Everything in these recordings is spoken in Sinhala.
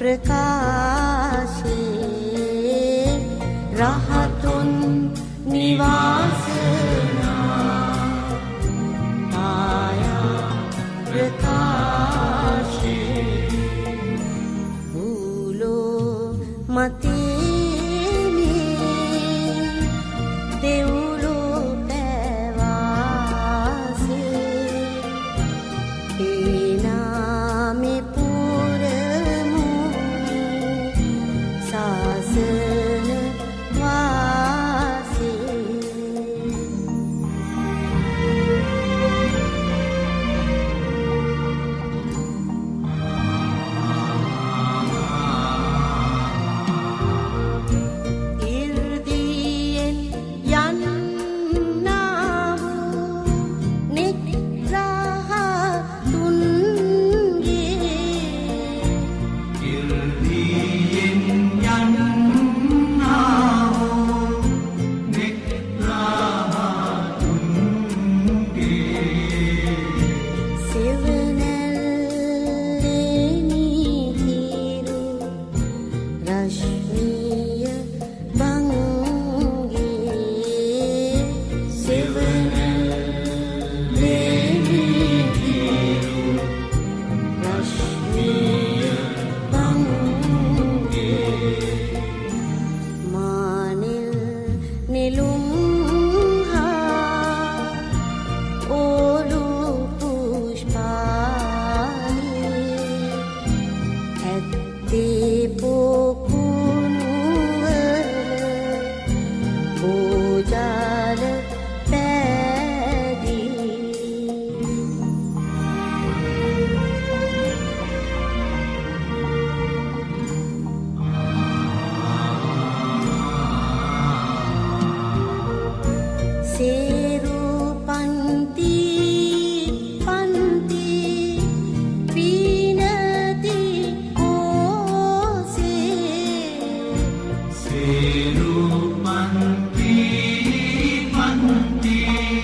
ප්‍රකාශේ රහතුන් නිවාසනා ආයා ප්‍රකාශේ භූලෝ මතේනේ දෙව්ලෝ පැවාසේ ඒ නාමේ පුරමු සාසන වාසේ ඉර්දියෙන් යන්නා වූ නිග්‍රහතුන්ගේ ඉර්දියෙන් යන්නා වූ නිග්‍රහතුන්ගේ සෙවණැල්ලෙනි හිරු රශ්මිය බංගේ සෙවණැල්ලෙනි හිරු රශ්මිය බංගේ මානෙල් නෙළුම් හා ඕලු පුෂ්පානේ ඇත්තේ පොකුණුවර බෝජාල පැදී සේරු පන්ති පන්ති පීනති කෝසේ සේරු පන්ති පන්ති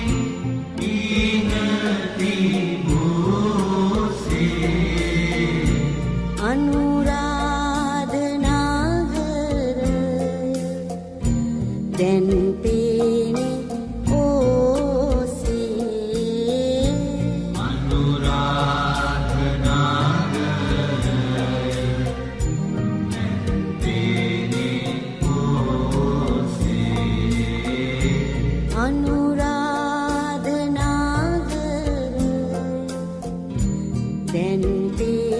පීනති බෝසේ අනුරාධ නගරය දැන් පේනේ ඕසේ අනුරාධ නගරය පේනේ ඕසේ අනුරාධ නගරය දැන් පේනේ